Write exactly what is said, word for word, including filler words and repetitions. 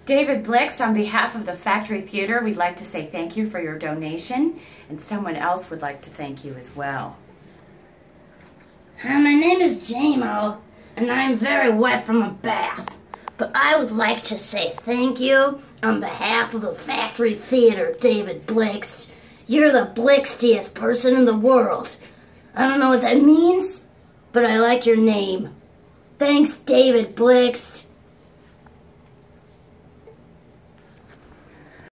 David Blixt, on behalf of the Factory Theater, we'd like to say thank you for your donation, and someone else would like to thank you as well. Hi, my name is J-Mo, and I'm very wet from a bath. But I would like to say thank you on behalf of the Factory Theater, David Blixt. You're the Blixtiest person in the world. I don't know what that means, but I like your name. Thanks, David Blixt.